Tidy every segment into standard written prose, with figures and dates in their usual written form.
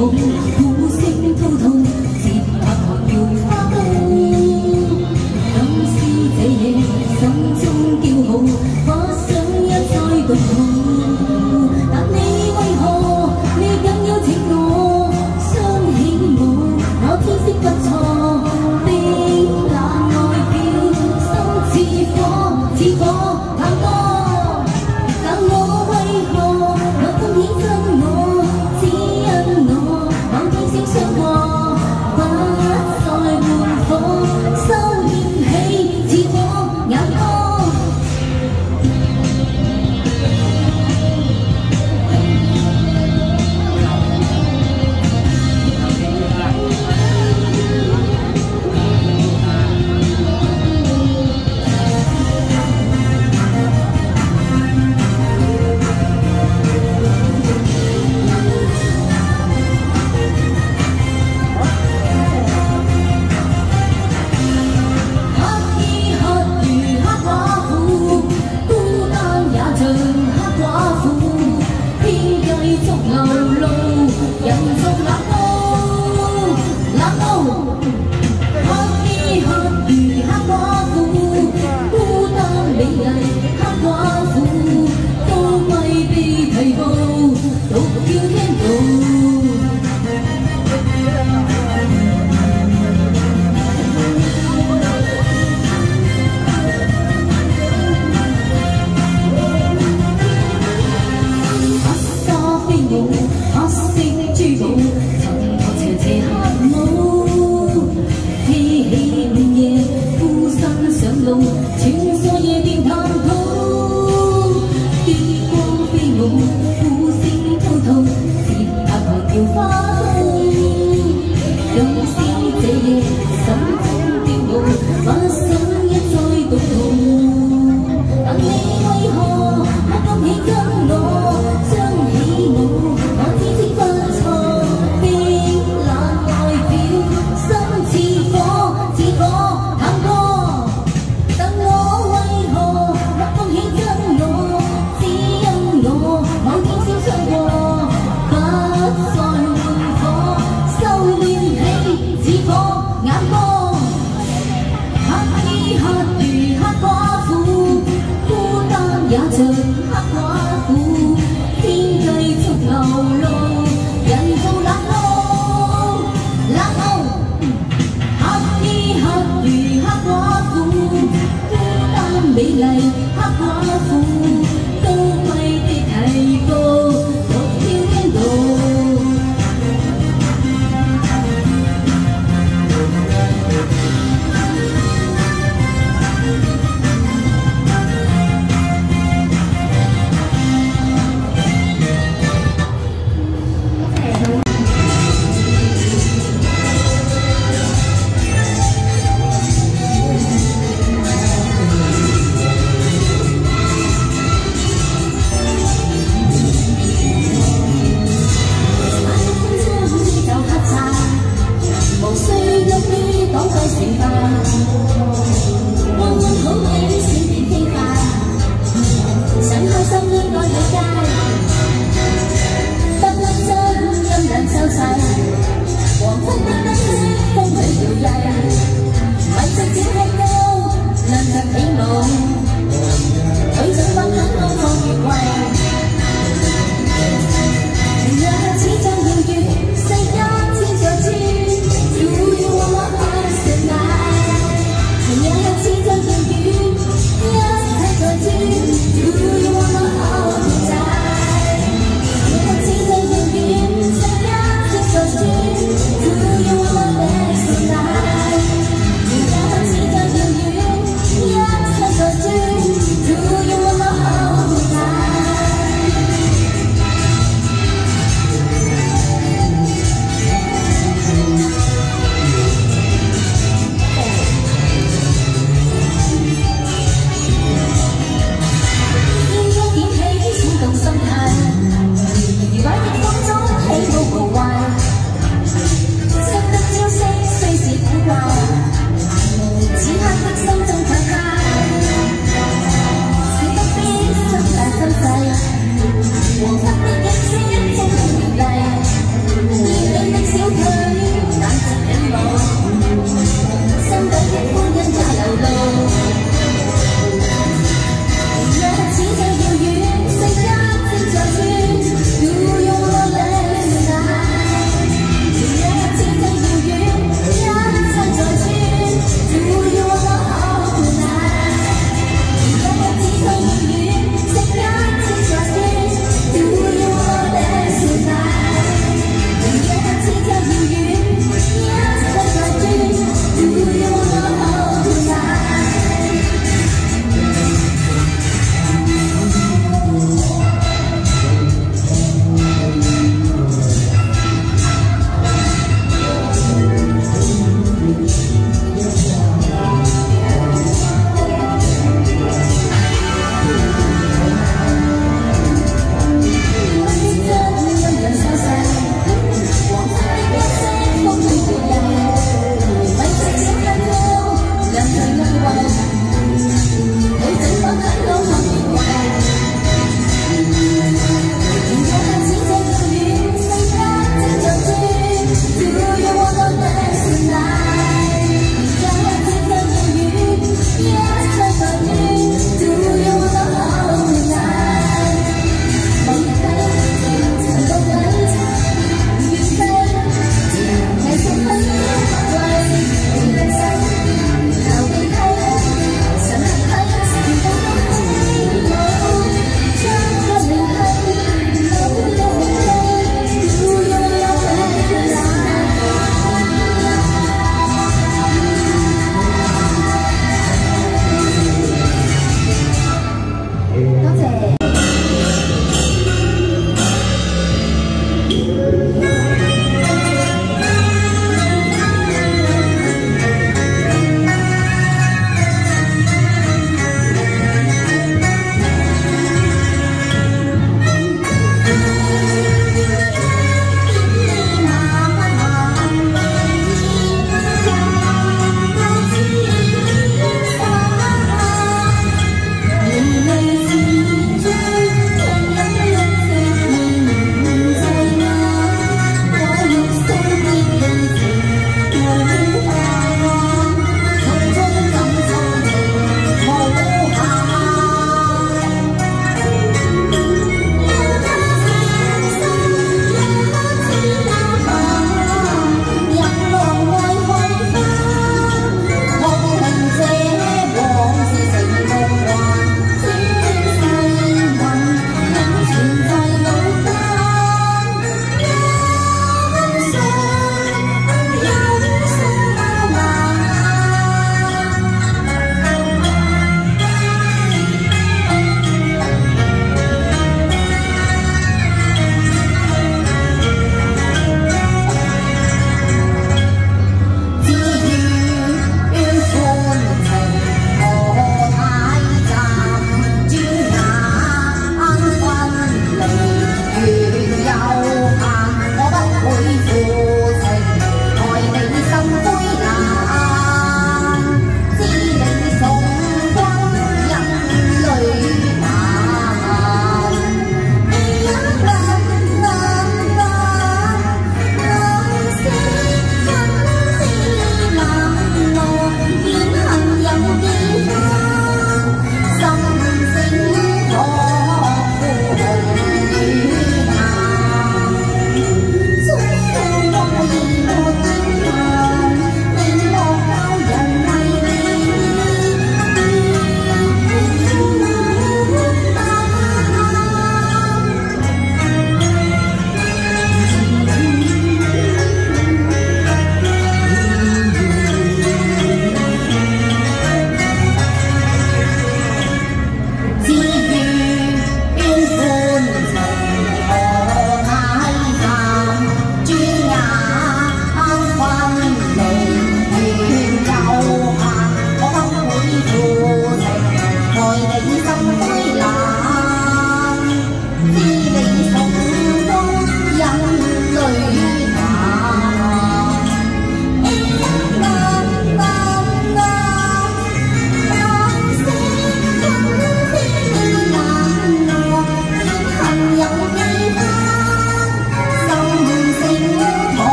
舞，呼聲滔滔，節拍學搖花刀。今宵這夜，心中驕傲，不想一再獨舞。但你為何你更邀請我，相起我天色不錯。冰冷外表，心似火，似火棒多。但我為何我歡喜真我，只因我某天先相過，不再換火，收斂起似火眼光。穿梭夜店探討，月光飛舞，呼聲滔滔，節拍狂搖花刀。今宵這夜，心中驕傲，不想一再獨舞。但你為何我今起跟我，將起我天色不錯。冰冷外表，心似火，似火棒過。眼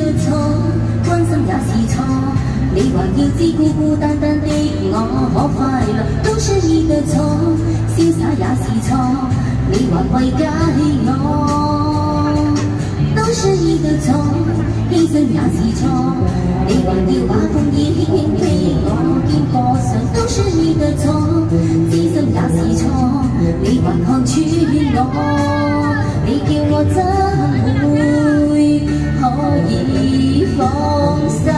的錯，關心也是錯。你還要知孤孤單單的我可快樂，都是你的錯。瀟灑也是錯，你還為家我，都是你的錯。犧牲也是錯，你還要把風衣輕輕披我肩膊上，都是你的錯。知心也是錯，你還看穿我，你叫我怎會可以放心？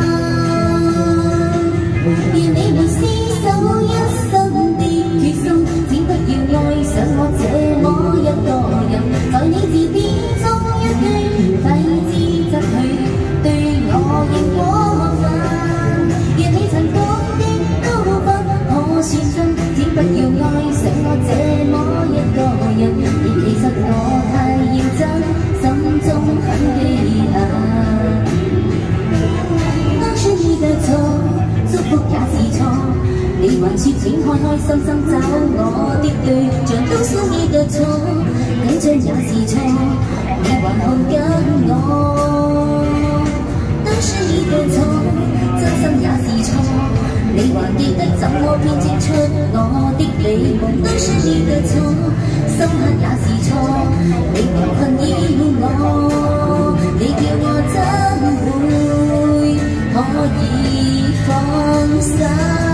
願你們廝守一生的決心，請不要愛上我這麼一個人，在你字典中一句揮之則去，對我仍過分。願你曾講的都不可算真，請不要愛上我這麼一個人，而其實我太認真，心中很記恨。都是你的錯，祝福也是錯，你還說請開開心心找我的對象，都是你的錯。緊張也是錯，你還看緊我，都是你的錯。真心也是錯，你還記得怎麼編織出我的美夢，都是你的錯。深刻也是錯，你還困擾我，你叫我怎會可以放手？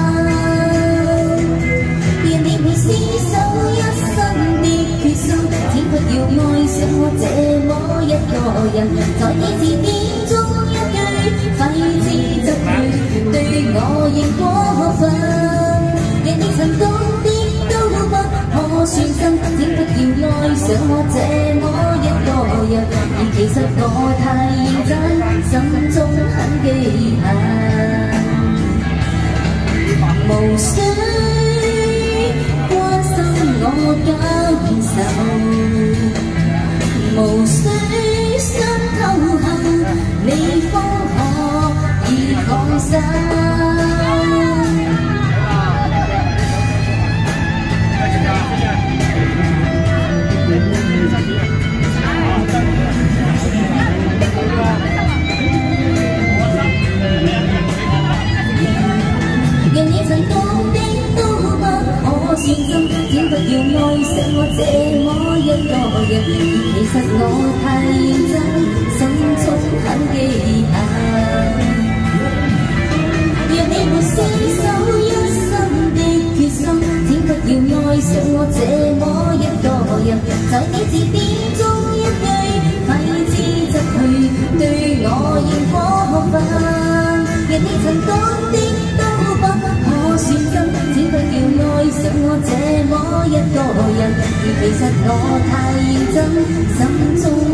願你會廝守一生的決心，請不要愛上我這麼一個人，在你字典中一句揮之則去，對我仍過分。讓你曾講的都不可算真，請不要愛上我這麼一個人，而其實我太認真，心中很記恨。無需關心我感受，無需想透後，你方可以放手。讓你曾講的都不可算真，請不要愛上我這麼一個人，而其實我太認真，心中很記恨。讓你們廝守一生的決心，請不要愛上我這麼一個人，在你字典中一句揮之則去，對我仍過分。讓你曾講的都不可算真，請不要愛上我這麼一個人，而其實我太認真，心中